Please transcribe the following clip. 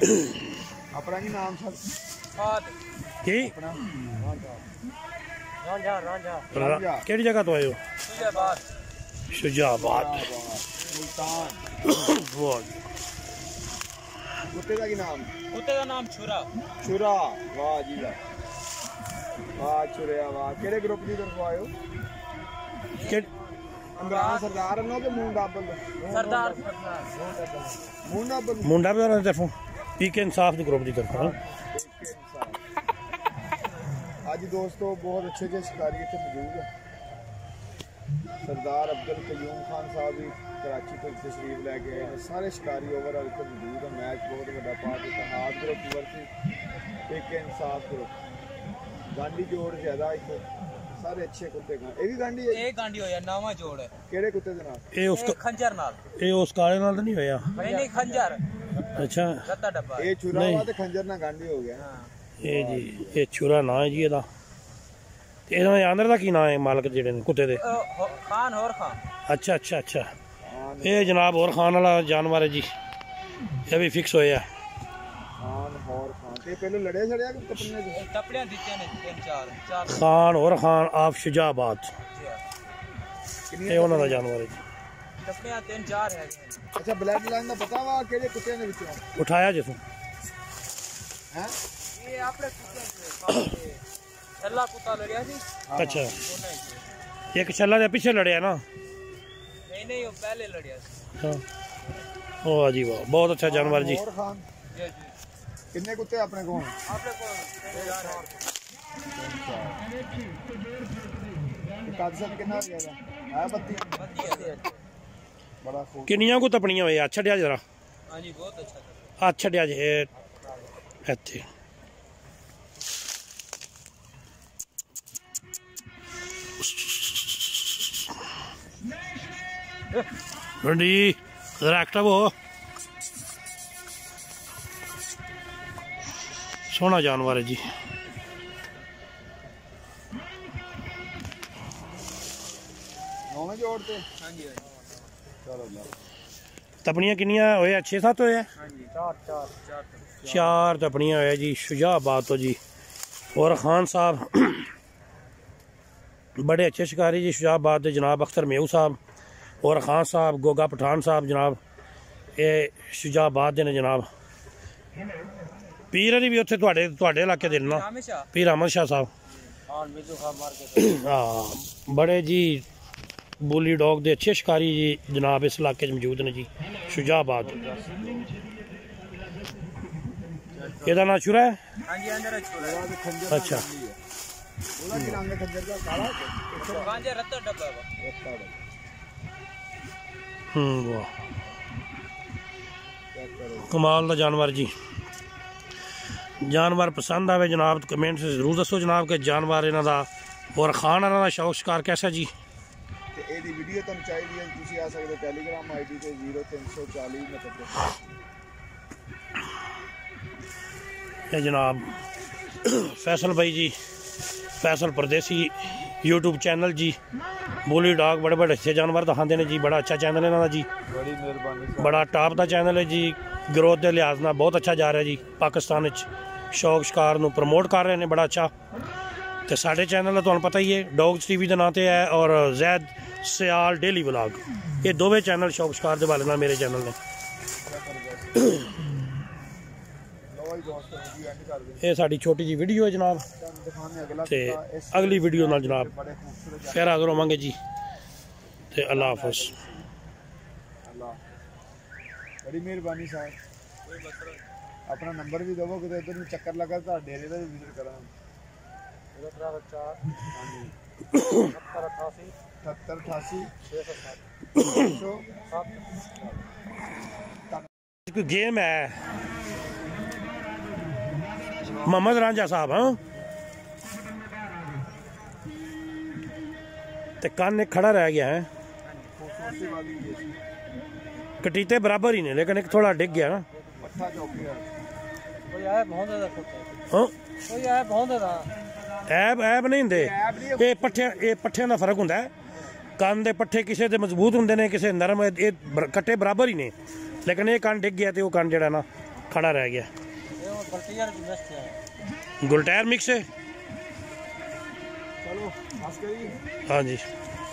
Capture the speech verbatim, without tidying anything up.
अपना की नाम सर की केड़ी जगह तो आए हो? शुजाबाद। कुत्ते का की नाम? कुत्ते का नाम छुरा। छुरा, वाह जी वाह, वाह छुरिया वाह। केड़े ग्रुप की तरफ आए हो? इमरान सरदार नो के मुंडा बल? सरदार मुंडा बल मुंडा बल तरफों पीके इंसाफ दी ग्रुप दी तरफ। आज दोस्तों बहुत अच्छे अच्छे शिकारी इतने मौजूद है। सरदार अब्दुल कयूम खान साहब भी कराची तो तशरीफ लैके आए हैं। सारे शिकारी ओवरऑल इतने मौजूद है। मैच बहुत बड़ा पार्ट इतिहाद ग्रुप वर्सी पीके इंसाफ ग्रुप गांधी जोड़ ज्यादा इतने सारे अच्छे कुत्ते का। ये भी गांधी है? एक गांधी होया नवा जोड़ है। केड़े कुत्ते दे नाल? ए उसका खंजर नाल। ए उस काले नाल तो नहीं होया? नहीं नहीं खंजर। अच्छा रत्ता डब्बा। ये छुरा हुआ ते खंजर ना गांधी हो गया। हां ये जी ये छुरा ना है जी एदा। ते एदा अंदर दा की नाम है मालिक जेड़े ने कुत्ते दे? खान और खान। अच्छा अच्छा अच्छा ये जनाब और खान वाला जानवर है जी। ये भी फिक्स होया खान और खान ते पहले लड़े छड़या कि टपड़ियां दी? टपड़ियां दित्ते ने तीन चार चार। खान और खान ऑफ शुजाबाद ये उन्हां दा जानवर है जी। टपड़ियां तीन चार है। अच्छा ब्लड लाइन दा पता वा केड़े कुत्ते ने विचों? उठाया जिसो हैं ये आपने छल्ला कुत्ता लड़या जी। अच्छा एक छल्ला दे पीछे लड़या ना? नहीं नहीं वो पहले लड़या सी। हां ओ जी वाह बहुत अच्छा जानवर जी। और खान जी जी कितने कुत्ते अपने को? आपने को कादसन कितना हो गया है? बत्ती बत्ती है। बड़ा खूब। किन्नियां को तपणियां होया छड्या जरा। हां जी बहुत अच्छा आ छड्या जे ਇੱਥੇ रंडी जरा एक्टिव हो। सोना जानवर है जी। नौवें जोड़ते? हाँ जी चलो तपनियां किन्नियां होया? छे सत्त होया? हाँ जी चार चार चार चार तपनियां होया जी। शुजाबाद तो जी और खान साहब बड़े अच्छे शिकारी जी। शुजाबाद दे जनाब अख्तर मेऊ साहब और खान साहब गोगा पठान साहब जनाब ये शुजाबाद दे ने जनाब। पीर अली भी उत्थे तुहाडे तुहाडे इलाके दे ना? पीर अहमद शाह साहब हाँ बड़े जी बुली डॉग दे अच्छे शिकारी जी जनाब इस इलाके मौजूद ने जी। शुजाबाद ਇਹਦਾ ਨਾਂ ਛੁਰਾ ਹੈ? ਹਾਂਜੀ ਅੰਦਰ ਛੁਰਾ ਹੈ। अच्छा ਉਹਦਾ ਕੀ ਨਾਮ ਹੈ ਖੰਜਰ ਦਾ? ਕਾਲਾ ਖੰਜਰ ਰੱਤਾ ਡੱਬਾ ਵਾ। ਰੱਤਾ ਡੱਬਾ। हम्म वाह कमाल का जानवर जी। जानवर पसंद आवे जनाब तो कमेंट से जरूर दसो जनाब कि जानवर इन्हां दा और खान इन्हां दा शौक शिकार कैसा जी। ਤੇ ਇਹਦੀ ਵੀਡੀਓ ਤੁਹਾਨੂੰ ਚਾਹੀਦੀ ਹੈ ਤੁਸੀਂ ਆ ਸਕਦੇ ਟੈਲੀਗ੍ਰਾਮ ਆਈਡੀ ਤੇ ਜ਼ੀਰੋ ਤਿੰਨ ਸੌ ਚਾਲੀ ਨੱਬੇ। ये जनाब फैसल भाई जी फैसल परदेसी यूट्यूब चैनल जी। बोली डॉग बड़े बड़े अच्छे जानवर दिखाते हैं जी। बड़ा अच्छा चैनल है इन्हों जी। बड़ी मेहरबानी। बड़ा टॉप का चैनल है जी। ग्रोथ के लिहाज न बहुत अच्छा जा रहा है जी। पाकिस्तान शौक शिकार नूं प्रमोट कर रहे हैं बड़ा अच्छा। तो साढ़े चैनल तो पता ही है डॉग्स टी वी के नाम से है और जैद सियाल डेली व्लॉग ये दोवें चैनल शौक शिकार के हवाले मेरे चैनल ने। ये साड़ी छोटी जी वीडियो है जनाब ते अगली वीडियो नाल जनाब फिर हाज़िर होवांगे जी। ते अल्लाह हाफ़िज़। बड़ी मेहरबानी साहब। अपना नंबर भी दवो कि इधर में चक्कर लगा तो डेरे का भी विजिट करा। अठहत्तर अठासी कोई गेम है मोहम्मद रांझा साहब। हाँ ते कान एक खड़ा रह गया है। कटीते बराबर ही ने लेकिन एक थोड़ा डिग गया ना। हाँ ऐब ऐब नहीं होंदे ये पट्ठे ये पट्ठियां दा फर्क हुंदा है। कान दे पट्ठे किसे दे मजबूत हुंदे ने किसे नरम। ये कट्टे बराबर ही ने लेकिन ये कान डिग गया तो वो कान जेड़ा ना खड़ा रह गया। ये वो बल्टियर बेस्ट है। गुलटैर मिक्स है। चलो बस करिए। हाँ जी।